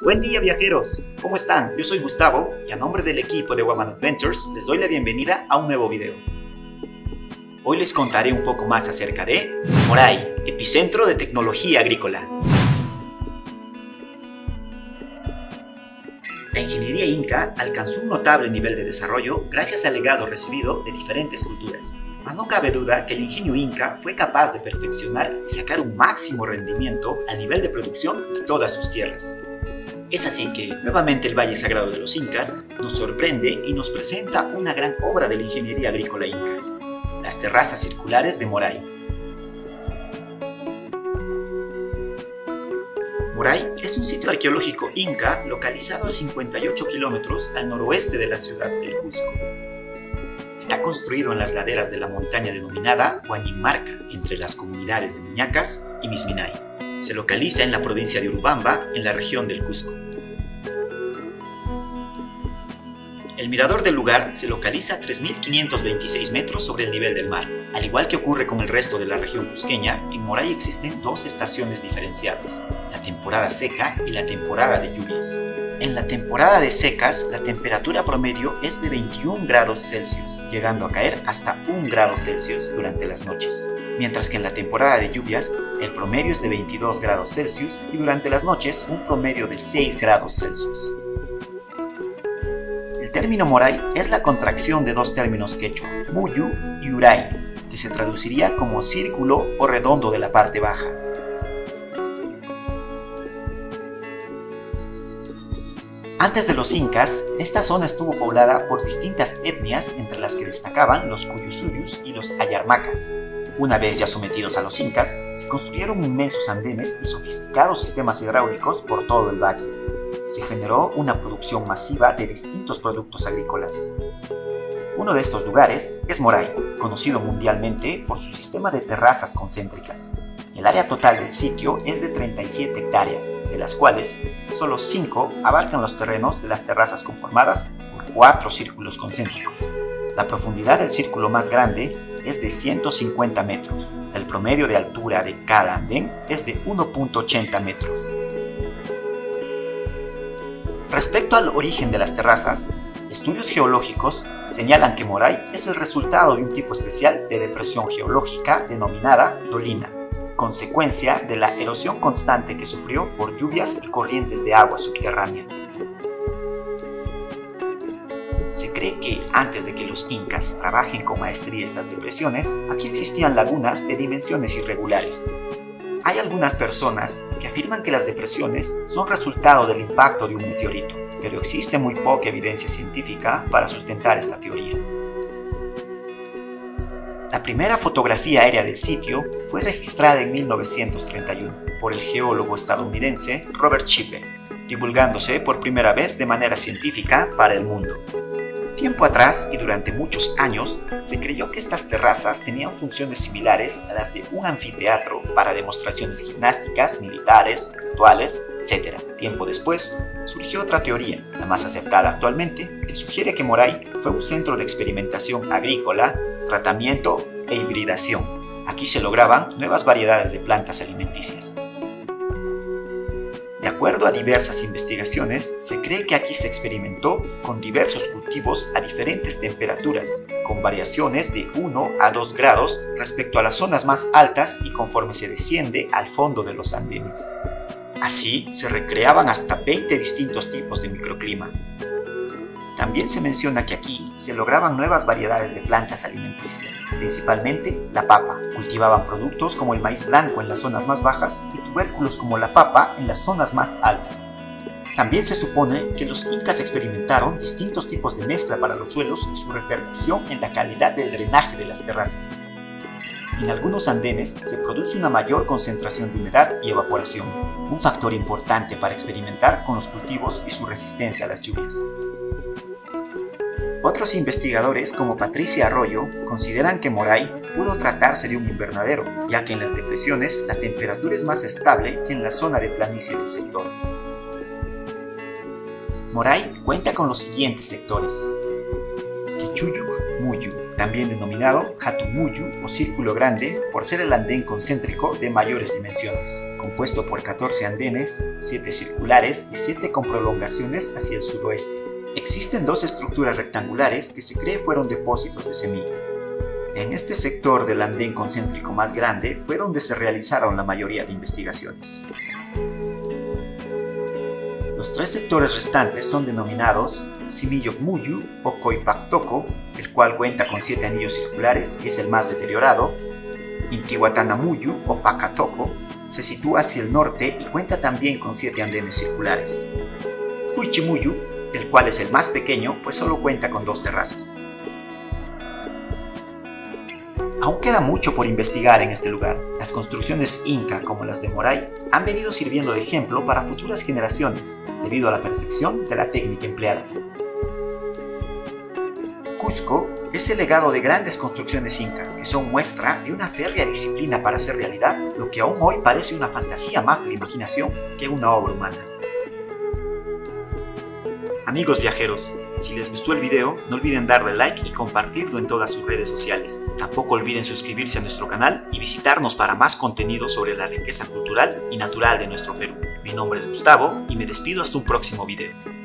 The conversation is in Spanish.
Buen día viajeros, ¿cómo están? Yo soy Gustavo y a nombre del equipo de Waman Adventures les doy la bienvenida a un nuevo video. Hoy les contaré un poco más acerca de Moray, epicentro de tecnología agrícola. La ingeniería inca alcanzó un notable nivel de desarrollo gracias al legado recibido de diferentes culturas. Mas no cabe duda que el ingenio inca fue capaz de perfeccionar y sacar un máximo rendimiento al nivel de producción de todas sus tierras. Es así que, nuevamente el Valle Sagrado de los Incas nos sorprende y nos presenta una gran obra de la ingeniería agrícola inca, las terrazas circulares de Moray. Moray es un sitio arqueológico inca localizado a 58 kilómetros al noroeste de la ciudad del Cusco. Está construido en las laderas de la montaña denominada Huañinmarca, entre las comunidades de Muñacas y Misminay. Se localiza en la provincia de Urubamba, en la región del Cusco. El mirador del lugar se localiza a 3.526 metros sobre el nivel del mar. Al igual que ocurre con el resto de la región cusqueña, en Moray existen dos estaciones diferenciadas, la temporada seca y la temporada de lluvias. En la temporada de secas, la temperatura promedio es de 21 grados Celsius, llegando a caer hasta 1 grado Celsius durante las noches. Mientras que en la temporada de lluvias, el promedio es de 22 grados Celsius y durante las noches un promedio de 6 grados Celsius. El término Moray es la contracción de dos términos quechua, Muyu y Uray, que se traduciría como círculo o redondo de la parte baja. Antes de los incas, esta zona estuvo poblada por distintas etnias, entre las que destacaban los cuyusuyus y los ayarmacas. Una vez ya sometidos a los incas, se construyeron inmensos andenes y sofisticados sistemas hidráulicos por todo el valle. Se generó una producción masiva de distintos productos agrícolas. Uno de estos lugares es Moray, conocido mundialmente por su sistema de terrazas concéntricas. El área total del sitio es de 37 hectáreas, de las cuales solo 5 abarcan los terrenos de las terrazas conformadas por 4 círculos concéntricos. La profundidad del círculo más grande es de 150 metros. El promedio de altura de cada andén es de 1.80 metros. Respecto al origen de las terrazas, estudios geológicos señalan que Moray es el resultado de un tipo especial de depresión geológica denominada dolina, consecuencia de la erosión constante que sufrió por lluvias y corrientes de agua subterránea. Se cree que antes de que los incas trabajen con maestría estas depresiones, aquí existían lagunas de dimensiones irregulares. Hay algunas personas que afirman que las depresiones son resultado del impacto de un meteorito, pero existe muy poca evidencia científica para sustentar esta teoría. La primera fotografía aérea del sitio fue registrada en 1931 por el geólogo estadounidense Robert Shippe, divulgándose por primera vez de manera científica para el mundo. Tiempo atrás y durante muchos años se creyó que estas terrazas tenían funciones similares a las de un anfiteatro para demostraciones gimnásticas, militares, rituales, etc. Tiempo después surgió otra teoría, la más aceptada actualmente, que sugiere que Moray fue un centro de experimentación agrícola, tratamiento e hibridación. Aquí se lograban nuevas variedades de plantas alimenticias. De acuerdo a diversas investigaciones, se cree que aquí se experimentó con diversos cultivos a diferentes temperaturas, con variaciones de 1 a 2 grados respecto a las zonas más altas y conforme se desciende al fondo de los andenes. Así, se recreaban hasta 20 distintos tipos de microclima. También se menciona que aquí se lograban nuevas variedades de plantas alimenticias, principalmente la papa. Cultivaban productos como el maíz blanco en las zonas más bajas y tubérculos como la papa en las zonas más altas. También se supone que los incas experimentaron distintos tipos de mezcla para los suelos y su repercusión en la calidad del drenaje de las terrazas. En algunos andenes se produce una mayor concentración de humedad y evaporación, un factor importante para experimentar con los cultivos y su resistencia a las lluvias. Otros investigadores, como Patricia Arroyo, consideran que Moray pudo tratarse de un invernadero, ya que en las depresiones la temperatura es más estable que en la zona de planicie del sector. Moray cuenta con los siguientes sectores: Quechuyuc Muyu, también denominado Hatumuyu o Círculo Grande por ser el andén concéntrico de mayores dimensiones, compuesto por 14 andenes, 7 circulares y 7 con prolongaciones hacia el suroeste. Existen 2 estructuras rectangulares que se cree fueron depósitos de semilla. En este sector del andén concéntrico más grande fue donde se realizaron la mayoría de investigaciones. Los 3 sectores restantes son denominados Similloc-Muyu o Coipactoco, el cual cuenta con 7 anillos circulares y es el más deteriorado. Intihuatana-Muyu o Pacatoco se sitúa hacia el norte y cuenta también con 7 andenes circulares. Cuichimuyu, el cual es el más pequeño, pues solo cuenta con 2 terrazas. Aún queda mucho por investigar en este lugar. Las construcciones inca, como las de Moray, han venido sirviendo de ejemplo para futuras generaciones, debido a la perfección de la técnica empleada. Cusco es el legado de grandes construcciones inca, que son muestra de una férrea disciplina para hacer realidad lo que aún hoy parece una fantasía más de la imaginación que una obra humana. Amigos viajeros, si les gustó el video, no olviden darle like y compartirlo en todas sus redes sociales. Tampoco olviden suscribirse a nuestro canal y visitarnos para más contenido sobre la riqueza cultural y natural de nuestro Perú. Mi nombre es Gustavo y me despido hasta un próximo video.